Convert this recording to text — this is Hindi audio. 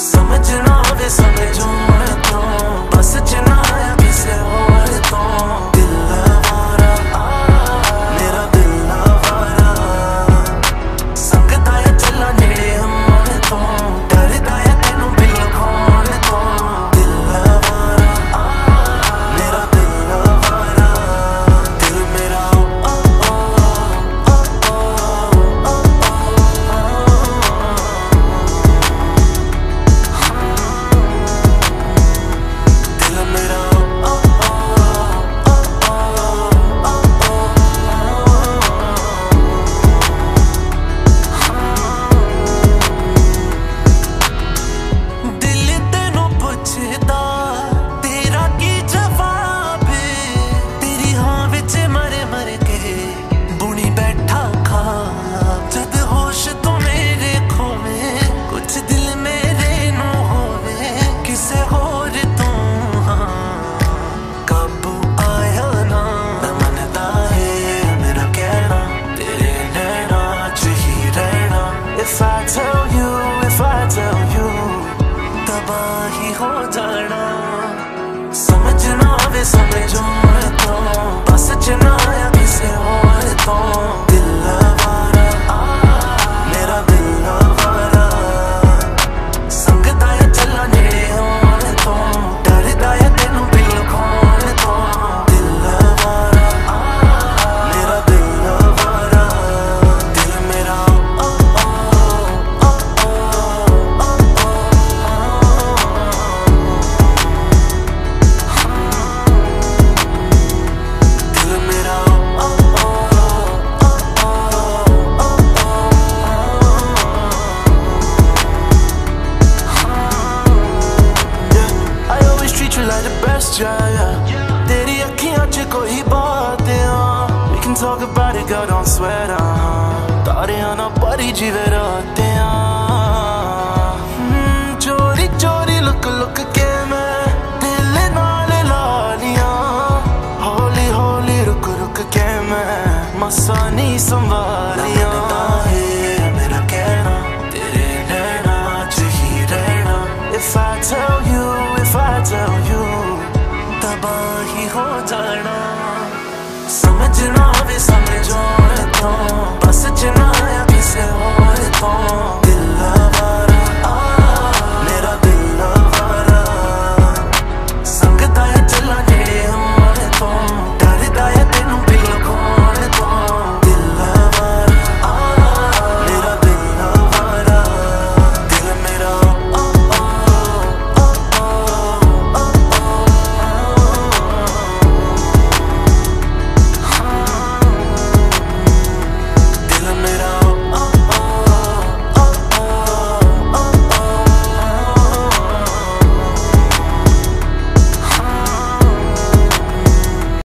समझना वे समझो मैं तो बस जना आया किसे और तो दिलवारा मेरा दिलवारा संगता या चला नेड़े हम तो डरदा या तेनू बिल खोण तो दिलवारा मेरा दिलवारा दिल मेरा समझना वे समझो मैं तो बस जना आया किसे और तो दिलवारा मेरा दिलवारा संगता या चला नेड़े हम तो डरदा या तेनू बिल खोण तो दिलवारा मेरा दिलवारा दिल मेरा तेरी अखियां च कोई बात We can talk about it, girl, don't sweat तारियां ना परी जीवे राते चोरी चोरी लुक लुक के मैं दिल नाल ला लिया हौली हौली रुक रुक के मैं मसा नहीं संभालिया